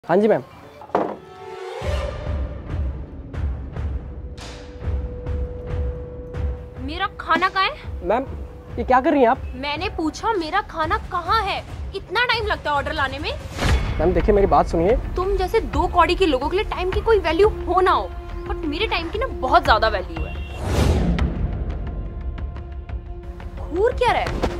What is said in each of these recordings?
हाँ जी मैम। मेरा खाना कहाँ है? मैम ये क्या कर रही हैं आप? मैंने पूछा मेरा खाना कहाँ है? इतना टाइम लगता है ऑर्डर लाने में? मैम देखिए मेरी बात सुनिए। तुम जैसे दो कौड़ी के लोगों के लिए टाइम की कोई वैल्यू हो ना हो, बट मेरे टाइम की ना बहुत ज्यादा वैल्यू है। घूर क्या रहा है?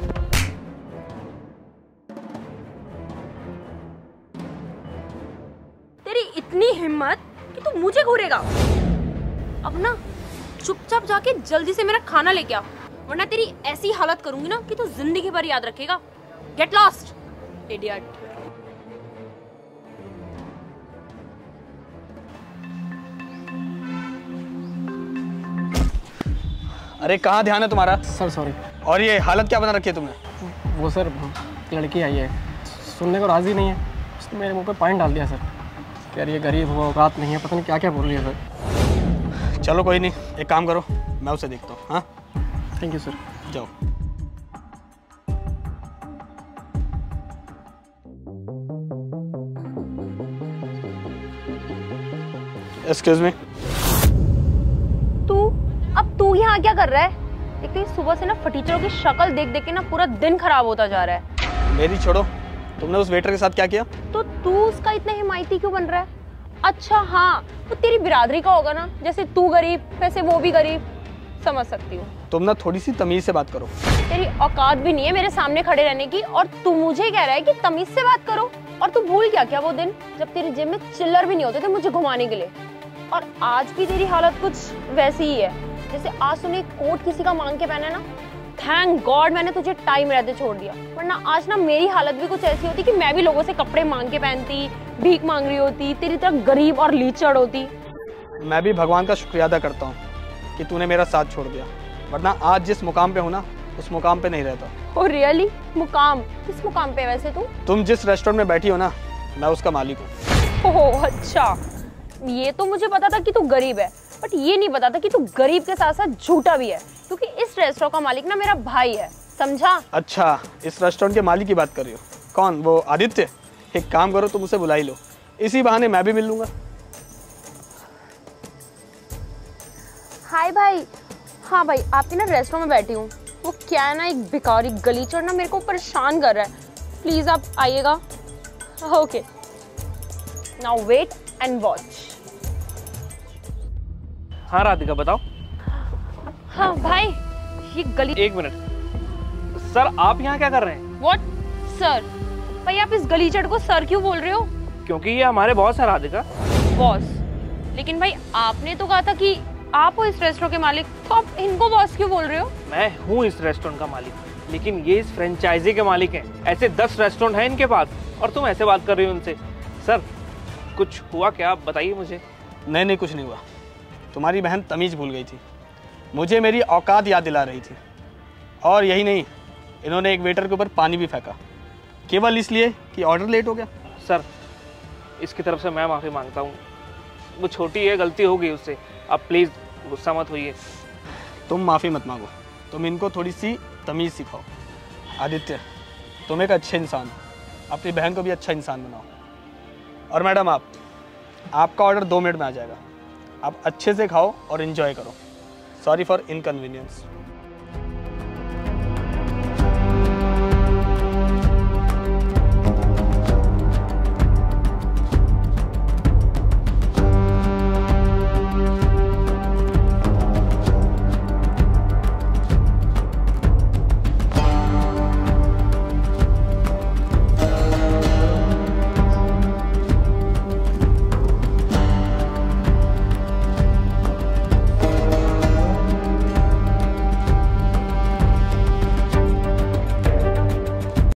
तेरी इतनी हिम्मत कि तू मुझे घूरेगा? अब ना चुपचाप जाके जल्दी से मेरा खाना लेके आ, वरना तेरी ऐसी हालत करूंगी ना कि तू जिंदगी भर याद रखेगा। Get lost, idiot. अरे कहाँ ध्यान है तुम्हारा? Sir sorry. और ये हालत क्या बना रखी है तुमने? वो सर लड़की आई है, सुनने को राज़ी नहीं है, उसने मेरे मुंह पे पानी डाल दिया सर। कह रही है गरीब हुआ औकात नहीं है, पता नहीं क्या क्या बोल रही है सर। चलो कोई नहीं, एक काम करो, मैं उसे देखता हूँ। हाँ थैंक यू सर। जाओ। Excuse me. अब तू यहाँ क्या कर रहा है? देखते ही सुबह से ना फटीचरों की शक्ल देख देख के ना पूरा दिन खराब होता जा रहा है। मेरी छोड़ो, तुमने उस वेटर के साथ क्या किया? तो तू उसका इतना हिमायती क्यों बन रहा है? अच्छा हाँ, वो तेरी बिरादरी का होगा ना, जैसे तू गरीब वैसे वो भी गरीब। समझ सकती हूँ। तुम ना थोड़ी सी तमीज से बात करो। तेरी औकात भी नहीं है मेरे सामने खड़े रहने की, और तू मुझे कह रहा है कि तमीज से बात करो। और तू भूल क्या वो दिन जब तेरी जेब में चिल्लर भी नहीं होते थे मुझे घुमाने के लिए? और आज भी तेरी हालत कुछ वैसी ही है जैसे आज तूने कोट किसी का मांग के पहना ना। थैंक गॉड मैंने तुझे टाइम रहते छोड़ दिया, वरना आज ना मेरी हालत भी कुछ ऐसी होती कि मैं भी लोगों से कपड़े मांग के पहनती, भीख मांग रही होती, तेरी तरह गरीब और लीचड़ होती। मैं भी भगवान का शुक्रिया अदा करता हूँ कि तूने मेरा साथ छोड़ दिया, वरना आज जिस मुकाम पे हूँ ना उस मुकाम पे नहीं रहता। Oh really? मुकाम? किस मुकाम पे वैसे तू? तुम जिस रेस्टोरेंट में बैठी हो ना, मैं उसका मालिक हूँ। ओह अच्छा, ये तो मुझे पता था कि तू गरीब है, बट ये नहीं पता था कि तू गरीब के साथ साथ झूठा भी है, क्योंकि इस रेस्टोरेंट का मालिक ना मेरा भाई है, समझा? अच्छा, इस रेस्टोरेंट के मालिक की बात कर रही हो? कौन, वो आदित्य? एक काम करो, तुम उसे बुला ही लो, इसी बहाने मैं भी मिल लूंगा। हाय भाई। हाँ भाई, आपके ना रेस्टोरेंट में बैठी हूँ। वो क्या है ना, एक भिखारी गलीचड़ ना मेरे को परेशान कर रहा है, प्लीज आप आइएगा। Okay, now wait and watch. हाँ राधिका बताओ। हाँ भाई, ये गली। एक मिनट सर, आप यहाँ क्या कर रहे हैं? What sir? भाई आप इस गलीचड़ को सर क्यों बोल रहे हो? क्योंकि ये हमारे बॉस है राधिका। बॉस? लेकिन भाई आपने तो कहा था कि आप हो इस रेस्टोरेंट के मालिक, तो आप इनको बॉस क्यों बोल रहे हो? मैं हूँ इस रेस्टोरेंट का मालिक, लेकिन ये इस फ्रेंचाइजी के मालिक हैं। ऐसे 10 रेस्टोरेंट हैं इनके पास, और तुम ऐसे बात कर रही हो उनसे। सर कुछ हुआ क्या, आप बताइए मुझे। नहीं कुछ नहीं हुआ, तुम्हारी बहन तमीज भूल गई थी, मुझे मेरी औकात याद दिला रही थी। और यही नहीं, इन्होंने एक वेटर के ऊपर पानी भी फेंका, केवल इसलिए कि ऑर्डर लेट हो गया। सर इसकी तरफ से मैं माफ़ी मांगता हूँ, वो छोटी है, गलती हो गई उससे, आप प्लीज़ गुस्सा मत होइए। तुम माफ़ी मत मांगो, तुम इनको थोड़ी सी तमीज़ सिखाओ। आदित्य तुम एक अच्छे इंसान हो, अपनी बहन को भी अच्छा इंसान बनाओ। और मैडम आपका ऑर्डर 2 मिनट में आ जाएगा, आप अच्छे से खाओ और एंजॉय करो। Sorry for inconvenience.